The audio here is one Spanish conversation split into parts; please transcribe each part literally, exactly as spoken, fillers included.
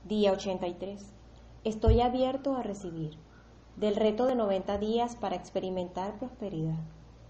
Día ochenta y tres. Estoy abierto a recibir. Del reto de noventa días para experimentar prosperidad.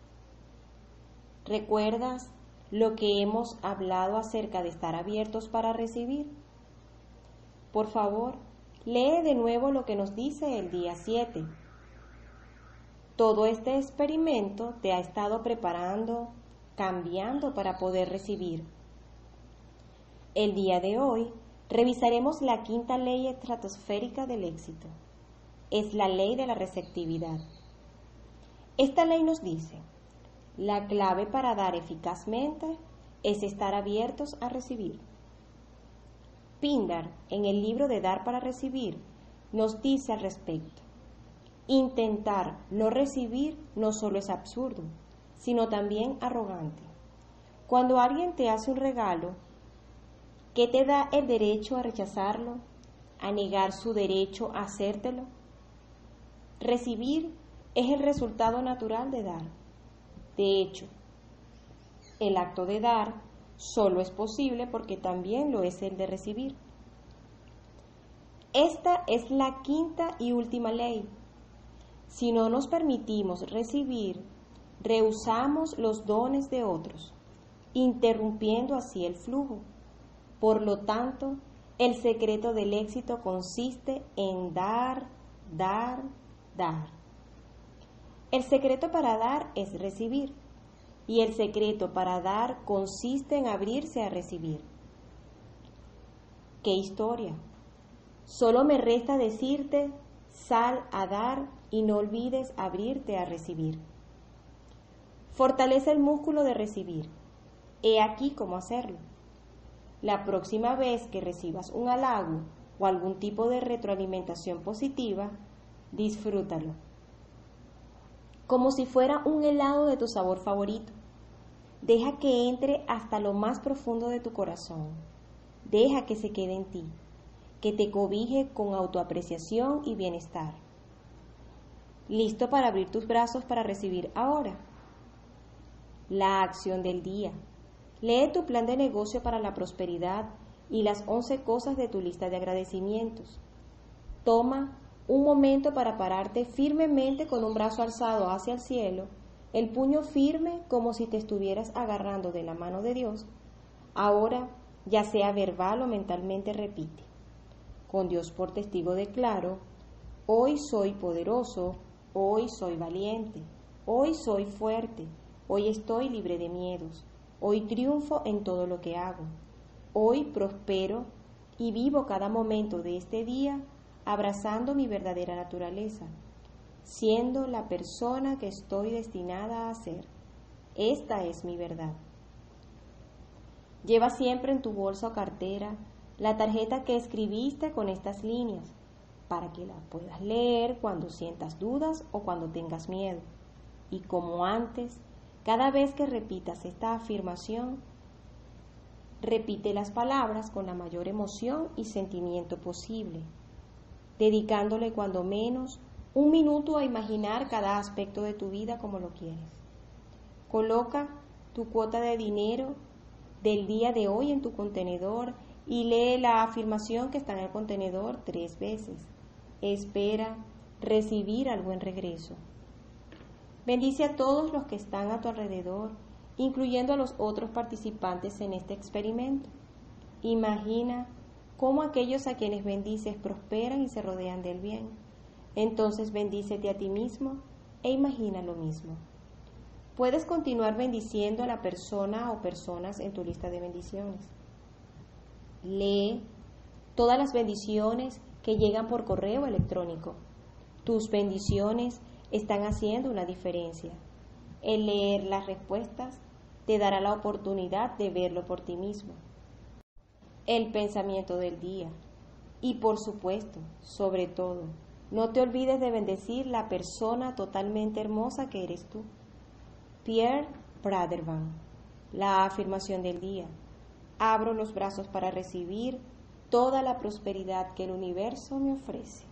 ¿Recuerdas lo que hemos hablado acerca de estar abiertos para recibir? Por favor, lee de nuevo lo que nos dice el día siete. Todo este experimento te ha estado preparando, cambiando para poder recibir. El día de hoy revisaremos la quinta ley estratosférica del éxito. Es la ley de la receptividad. Esta ley nos dice, la clave para dar eficazmente es estar abiertos a recibir. Pindar, en el libro de Dar para Recibir, nos dice al respecto, intentar no recibir no solo es absurdo, sino también arrogante. Cuando alguien te hace un regalo, ¿qué te da el derecho a rechazarlo, a negar su derecho a hacértelo? Recibir es el resultado natural de dar. De hecho, el acto de dar solo es posible porque también lo es el de recibir. Esta es la quinta y última ley. Si no nos permitimos recibir, rehusamos los dones de otros, interrumpiendo así el flujo. Por lo tanto, el secreto del éxito consiste en dar, dar, dar. El secreto para dar es recibir, y el secreto para dar consiste en abrirse a recibir. ¡Qué historia! Solo me resta decirte, sal a dar y no olvides abrirte a recibir. Fortalece el músculo de recibir. He aquí cómo hacerlo. La próxima vez que recibas un halago o algún tipo de retroalimentación positiva, disfrútalo. Como si fuera un helado de tu sabor favorito. Deja que entre hasta lo más profundo de tu corazón. Deja que se quede en ti, que te cobije con autoapreciación y bienestar. ¿Listo para abrir tus brazos para recibir ahora? La acción del día. Lee tu plan de negocio para la prosperidad y las once cosas de tu lista de agradecimientos. Toma un momento para pararte firmemente con un brazo alzado hacia el cielo, el puño firme como si te estuvieras agarrando de la mano de Dios. Ahora, ya sea verbal o mentalmente, repite. Con Dios por testigo declaro, hoy soy poderoso, hoy soy valiente, hoy soy fuerte, hoy estoy libre de miedos, hoy triunfo en todo lo que hago, hoy prospero y vivo cada momento de este día abrazando mi verdadera naturaleza, siendo la persona que estoy destinada a ser. Esta es mi verdad. Lleva siempre en tu bolsa o cartera la tarjeta que escribiste con estas líneas, para que la puedas leer cuando sientas dudas o cuando tengas miedo. Y como antes, cada vez que repitas esta afirmación, repite las palabras con la mayor emoción y sentimiento posible, dedicándole cuando menos un minuto a imaginar cada aspecto de tu vida como lo quieres. Coloca tu cuota de dinero del día de hoy en tu contenedor y lee la afirmación que está en el contenedor tres veces. Espera recibir algo en regreso. Bendice a todos los que están a tu alrededor, incluyendo a los otros participantes en este experimento. Imagina cómo aquellos a quienes bendices prosperan y se rodean del bien. Entonces bendícete a ti mismo e imagina lo mismo. Puedes continuar bendiciendo a la persona o personas en tu lista de bendiciones. Lee todas las bendiciones que llegan por correo electrónico. Tus bendiciones están haciendo una diferencia. El leer las respuestas te dará la oportunidad de verlo por ti mismo. El pensamiento del día. Y por supuesto, sobre todo, no te olvides de bendecir la persona totalmente hermosa que eres tú. Pierre Pradervan. La afirmación del día. Abro los brazos para recibir toda la prosperidad que el universo me ofrece.